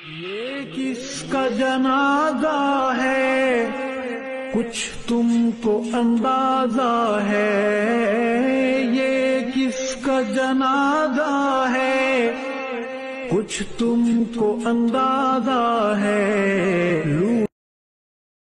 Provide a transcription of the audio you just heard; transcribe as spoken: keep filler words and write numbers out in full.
ये किसका जनाजा है, कुछ तुमको अंदाजा है। ये किसका जनाजा है, कुछ तुमको अंदाजा है।